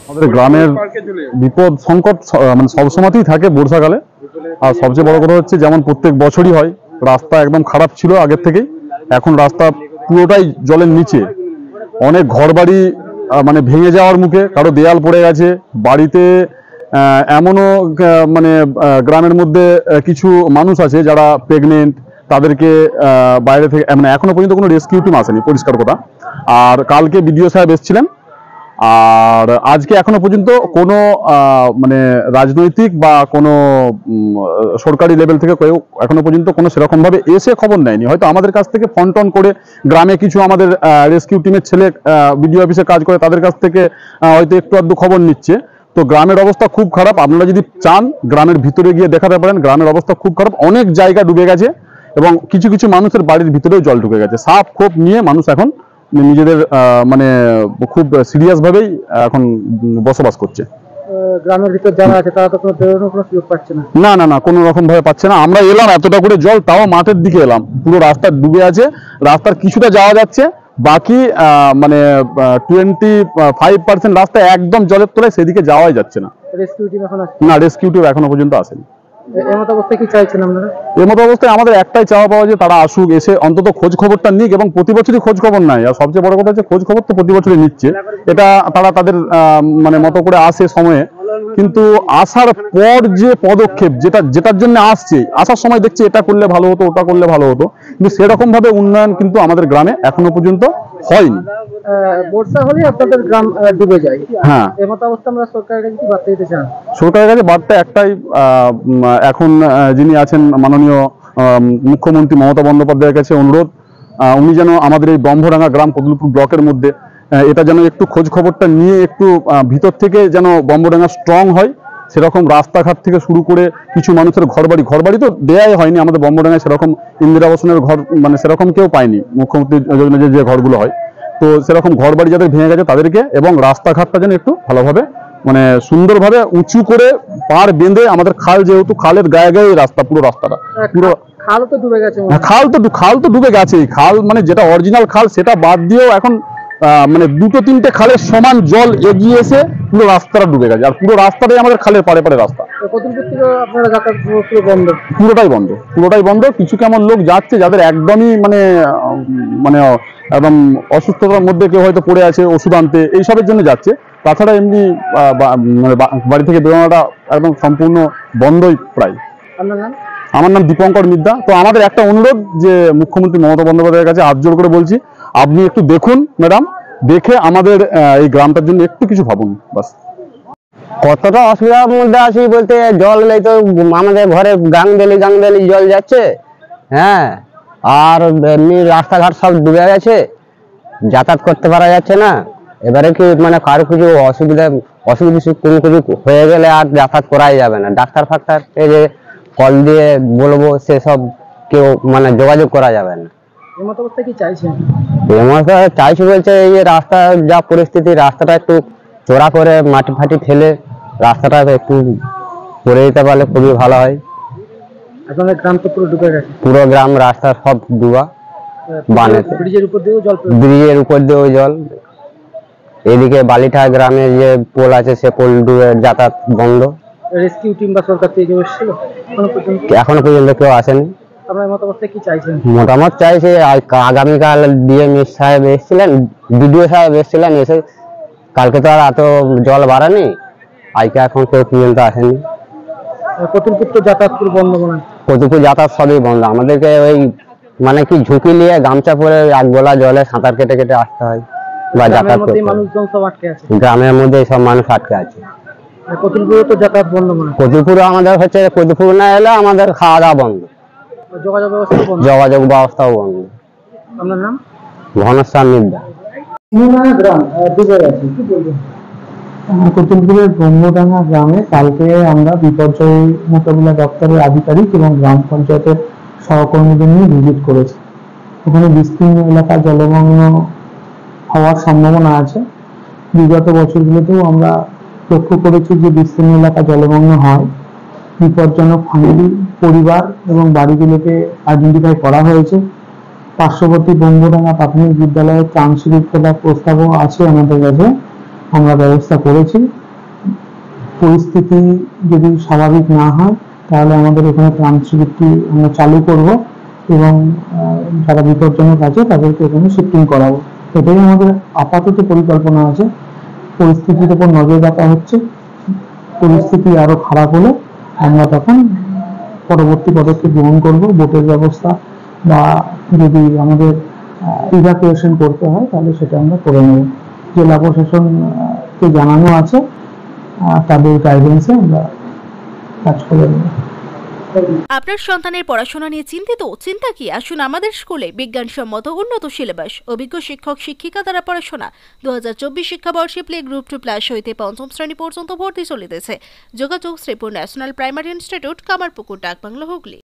আমাদের গ্রামের বিপদ সংকট মানে সবসময়তেই থাকে বর্ষাকালে। আর সবচেয়ে বড় কথা হচ্ছে যেমন প্রত্যেক বছরই হয়, রাস্তা একদম খারাপ ছিল আগের থেকেই, এখন রাস্তা পুরোটাই জলের নিচে। অনেক ঘরবাড়ি মানে ভেঙে যাওয়ার মুখে, কারো দেয়াল পড়ে গেছে বাড়িতে। এমনও মানে গ্রামের মধ্যে কিছু মানুষ আছে যারা প্রেগনেন্ট, তাদেরকে বাইরে থেকে মানে এখনো পর্যন্ত কোনো রেস্কিউ টিম আসেনি, পরিষ্কার কথা। আর কালকে বিডিও সাহেব এসেছিলেন, আর আজকে এখনো পর্যন্ত কোনো মানে রাজনৈতিক বা কোনো সরকারি লেভেল থেকে কেউ এখনো পর্যন্ত কোনো সেরকম ভাবে এসে খবর নেয়নি। হয়তো আমাদের কাছ থেকে ফোন টোন করে গ্রামে কিছু আমাদের রেস্কিউ টিমের ছেলে বিডিও অফিসে কাজ করে, তাদের কাছ থেকে হয়তো একটু আধটু খবর নিচ্ছে। তো গ্রামের অবস্থা খুব খারাপ। আপনারা যদি চান গ্রামের ভিতরে গিয়ে দেখাতে পারেন, গ্রামের অবস্থা খুব খারাপ, অনেক জায়গা ডুবে গেছে এবং কিছু কিছু মানুষের বাড়ির ভিতরেও জল ঢুকে গেছে। সাপ খোপ নিয়ে মানুষ এখন নিজেদের মানে খুব সিরিয়াস ভাবেই এখন বসবাস করছে। গ্রামের ভিতর যারা আছে তারা তো কোনো বেরোনোর কোনো সুযোগ পাচ্ছে না। না না না, কোনো রকম ভাবে পাচ্ছে না। আমরা এলাম এতটা করে জল, তাও মাঠের দিকে এলাম, পুরো রাস্তা ডুবে আছে। রাস্তার কিছুটা যাওয়া যাচ্ছে, বাকি মানে 25% রাস্তা একদম জলের তলায়, সেদিকে যাওয়াই যাচ্ছে না। রেস্কিউ টিম এখন আসছে না, রেস্কিউ টিম এখনো পর্যন্ত আসেনি। এমত অবস্থায় কি চাইছেন আপনারা? এমত অবস্থায় আমাদের একটাই চাওয়া পাওয়া যে তারা আসুক, এসে অন্তত খোঁজ খবরটা নিক। এবং প্রতি বছরই খোঁজ খবর নেয়, আর সবচেয়ে বড় কথা হচ্ছে খোঁজ খবর তো প্রতি বছরই নিচ্ছে। এটা তারা তাদের মানে মতো করে আসে সময়ে, কিন্তু আসার পর যে পদক্ষেপ যেটার জন্য আসছে, আসার সময় দেখছি এটা করলে ভালো হতো, ওটা করলে ভালো হতো, কিন্তু সেরকম ভাবে উন্নয়ন কিন্তু আমাদের গ্রামে এখনো পর্যন্ত হয়নি। বর্ষা হলে আপনাদের গ্রাম ডুবে যায়। হ্যাঁ, এমত অবস্থা আমরা সরকারের কাছে কি বার্তা দিতে চান? সরকারের কাছে বার্তা একটাই, এখন যিনি আছেন মাননীয় মুখ্যমন্ত্রী মমতা বন্দ্যোপাধ্যায়ের কাছে অনুরোধ, উনি যেন আমাদের এই ব্রহ্মডাঙ্গা গ্রাম কদলপুর ব্লকের মধ্যে এটা যেন একটু খোঁজ খবরটা নিয়ে একটু ভিতর থেকে যেন ব্রহ্মডাঙ্গা স্ট্রং হয়। সেরকম রাস্তাঘাট থেকে শুরু করে কিছু মানুষের ঘরবাড়ি তো দেয়াই হয়নি আমাদের ব্রহ্মডাঙ্গায়, সেরকম ইন্দিরা আবাসনের ঘর মানে সেরকম কেউ পায়নি মুখ্যমন্ত্রী যোজনা যে ঘরগুলো হয়। তো সেরকম ঘরবাড়ি যাদের ভেঙে গেছে তাদেরকে, এবং রাস্তাঘাটটা যেন একটু ভালোভাবে মানে সুন্দরভাবে উঁচু করে পাড় বেঁধে, আমাদের খাল যেহেতু, খালের গায়ে গায়ে রাস্তা, পুরো রাস্তাটা পুরো খাল তো ডুবে গেছে। খাল তো ডুবে গেছেই। খাল মানে যেটা অরিজিনাল খাল সেটা বাদ দিয়েও এখন মানে দুটো তিনটে খালের সমান জল এগিয়ে এসে পুরো রাস্তাটা ডুবে গেছে। আর পুরো রাস্তাটাই আমাদের খালের পাড়ে পাড়ে রাস্তা। আপনারা যাতায়াত বন্ধ? পুরোটাই বন্ধ। কিছু কেমন লোক যাচ্ছে যাদের একদমই মানে মানে একদম অসুস্থতার মধ্যে, কেউ হয়তো পড়ে আছে ওষুধ আনতে, এইসবের জন্য যাচ্ছে। তাছাড়া এমনি বাড়ি থেকে বেরোনোটা একদম সম্পূর্ণ বন্ধই প্রায়। আপনার নাম? আমার নাম দীপঙ্কর মিদ্যা। তো আমাদের একটা অনুরোধ যে মুখ্যমন্ত্রী মমতা বন্দ্যোপাধ্যায়ের কাছে হাত জোর করে বলছি, আপনি একটু দেখুন ম্যাডাম, দেখে আমাদের এই গ্রামটার জন্য একটু কিছু ভাবুন বাস। কতটা অসুবিধার মধ্যে আছি বলতে, জল নেই তো, আমাদের ঘরে গাংদেলি জল যাচ্ছে। হ্যাঁ, আর এমনি রাস্তাঘাট সব ডুবে গেছে, যাতায়াত করতে পারা যাচ্ছে না। এবারে কি মানে কারো কিছু অসুবিধা কোনো কিছু হয়ে গেলে আর যাতায়াত করাই যাবে না। ডাক্তার ফাক্তার এই যে কল দিয়ে বলবো, সেসব কেউ মানে যোগাযোগ করা যাবে না। এমত অবস্থায় কি চাইছেন? চাইছি বলছে এই যে রাস্তা যা পরিস্থিতি, রাস্তাটা একটু চড়া করে মাটি ফাটি ফেলে রাস্তাটা একটু করে দিতে পারলে খুবই ভালো হয়। আপনাদের গ্রাম তো পুরো ডুবে গেছে? পুরো গ্রাম রাস্তা সব ডুবা, বানেতে ব্রিজের উপর দিয়েও জল। এদিকে বালিঠা গ্রামে যে পোল আছে, সে পোল ডুবে, যাতায়াত বন্ধ। রেস্কিউ টিম বা সরকার থেকে কেউ এসেছিল? এখনো পর্যন্ত কেউ আসেনি। আপনার মত অবস্থায় কি চাইছেন? মতামত চাইছে আগামীকাল ডিএম সাহেব এসেছিলেন, বিডিও সাহেব এসেছিলেন, এসে কালকে তো আর এত জল বাড়ানি, আজকে এখন কেউ পর্যন্ত আসেনি। কতুলপুর তো যাতায়াত পুরো বন্ধ মনে হয়? কতুলপুর যাতায়াত সবই বন্ধ। আমাদেরকে ওই মানে কি ঝুঁকি নিয়ে গামছা পরে এক গোলা জলে সাঁতার কেটে কেটে আসতে হয় বা যাতায়াত করতে হয়। মানুষজন সব আটকে আছে গ্রামের মধ্যে, সব মানুষ আটকে আছে। কতুলপুরে তো যাতায়াত বন্ধ মনে হয়? কতুলপুরে আমাদের হচ্ছে, কতুলপুর না এলে আমাদের খাওয়া দাওয়া বন্ধ, যোগাযোগ ব্যবস্থাও বন্ধ। আপনার নাম? ঘনশ্যাম মিদ্যা। গ্রাম ডুবে গেছে, কি বলবেন? কতুলপুরের ব্রহ্মডাঙ্গা গ্রামে কালকে আমরা বিপর্যয় মোকাবিলা দপ্তরের আধিকারিক এবং গ্রাম পঞ্চায়েতের সহকর্মীদের নিয়ে ভিজিট করেছি। এখানে বিস্তীর্ণ এলাকা জলমগ্ন হওয়ার সম্ভাবনা আছে। বিগত বছরগুলোতেও আমরা লক্ষ্য করেছি যে বিস্তীর্ণ এলাকা জলমগ্ন হয়। বিপজ্জনক ফ্যামিলি, পরিবার এবং বাড়িগুলোকে আইডেন্টিফাই করা হয়েছে। পার্শ্ববর্তী ব্রহ্মডাঙ্গা প্রাথমিক বিদ্যালয়ে ত্রাণ শিবির খোলার প্রস্তাবও আছে আমাদের কাছে। আমরা ব্যবস্থা করেছি। পরিস্থিতি যদি স্বাভাবিক না হয় তাহলে আমাদের এখানে ত্রাণ শিবিরটি আমরা চালু করব এবং যারা বিপজ্জনক আছে তাদেরকে এখানে শিফটিং করাবো। এটাই আমাদের আপাতত পরিকল্পনা আছে। পরিস্থিতির উপর নজর রাখা হচ্ছে। পরিস্থিতি আরো খারাপ হলে আমরা তখন পরবর্তী পদক্ষেপ গ্রহণ করব। বোটের ব্যবস্থা বা যদি আমাদের ইভাকুয়েশন করতে হয় তাহলে সেটা আমরা করে নেব। জেলা প্রশাসনকে জানানো আছে, তাদের গাইডেন্সে আমরা কাজ করে নেব। আপনার সন্তানের পড়াশোনা নিয়ে চিন্তিত? চিন্তা কি, আসুন আমাদের স্কুলে। বিজ্ঞানসম্মত উন্নত সিলেবাস, অভিজ্ঞ শিক্ষক শিক্ষিকা দ্বারা পড়াশোনা। 2024 শিক্ষাবর্ষে প্লে গ্রুপ 2+ হইতে 5ম শ্রেণী পর্যন্ত ভর্তি চলিতেছে। যোগাযোগ Sripur national primary institute, Kamarpukur, Dakbungalow, Hooghly.